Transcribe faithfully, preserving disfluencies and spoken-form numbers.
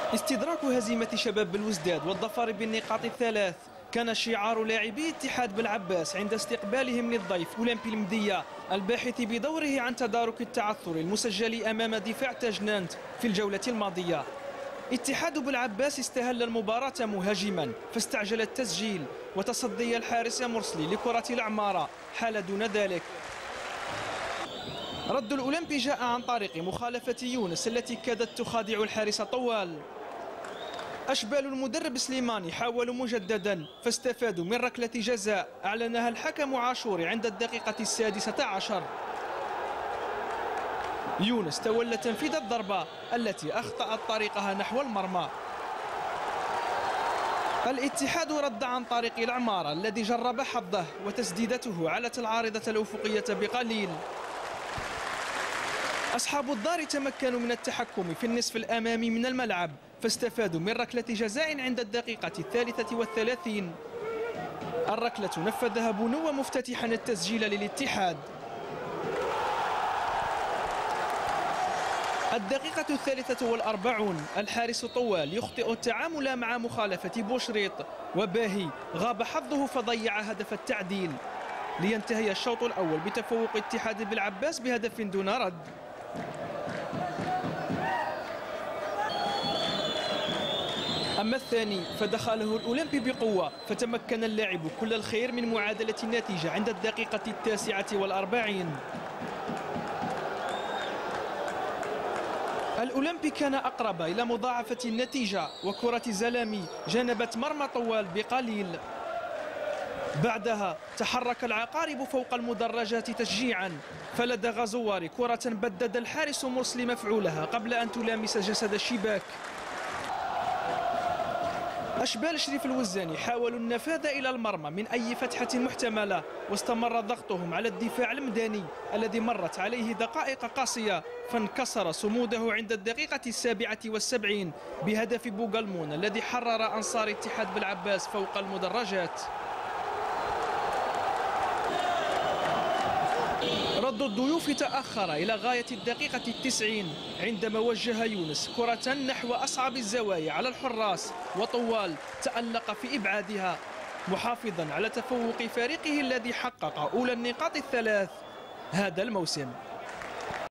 استدراك هزيمة شباب بلوزداد والظفر بالنقاط الثلاث كان شعار لاعبي اتحاد بلعباس عند استقبالهم للضيف أولمبي المدية الباحث بدوره عن تدارك التعثر المسجل أمام دفاع تاجنانت في الجولة الماضية. اتحاد بلعباس استهل المباراة مهاجما فاستعجل التسجيل وتصدي الحارس مرسلي لكرة العمارة حال دون ذلك. رد الأولمبي جاء عن طريق مخالفة يونس التي كادت تخادع الحارس طوال. أشبال المدرب سليماني حاولوا مجددا فاستفادوا من ركلة جزاء أعلنها الحكم عاشور عند الدقيقة السادسة عشر. يونس تولى تنفيذ الضربة التي أخطأت طريقها نحو المرمى. الاتحاد رد عن طريق العمارة الذي جرب حظه وتسديدته علت العارضة الأفقية بقليل. أصحاب الدار تمكنوا من التحكم في النصف الأمامي من الملعب فاستفادوا من ركلة جزاء عند الدقيقة الثالثة والثلاثين. الركلة نفذها بونو مفتتحا التسجيل للاتحاد. الدقيقة الثالثة والأربعون الحارس طوال يخطئ التعامل مع مخالفة بوشريط وباهي غاب حظه فضيع هدف التعديل لينتهي الشوط الأول بتفوق اتحاد بلعباس بهدف دون رد. أما الثاني فدخله الأولمبي بقوة فتمكن اللاعب كل الخير من معادلة النتيجة عند الدقيقة التاسعة والأربعين. الأولمبي كان أقرب إلى مضاعفة النتيجة وكرة زلامي جنبت مرمى طوال بقليل. بعدها تحرك العقارب فوق المدرجات تشجيعا فلدغ زوار كرة بدد الحارس مرسلي مفعولها قبل أن تلامس جسد الشباك. أشبال شريف الوزاني حاولوا النفاذ إلى المرمى من أي فتحة محتملة واستمر ضغطهم على الدفاع المدني الذي مرت عليه دقائق قاسية فانكسر صموده عند الدقيقة السابعة والسبعين بهدف بوغالمون الذي حرر أنصار اتحاد بلعباس فوق المدرجات. رد الضيوف تأخر إلى غاية الدقيقة التسعين عندما وجه يونس كرة نحو أصعب الزوايا على الحراس وطوال تألق في إبعادها محافظا على تفوق فريقه الذي حقق أولى النقاط الثلاث هذا الموسم.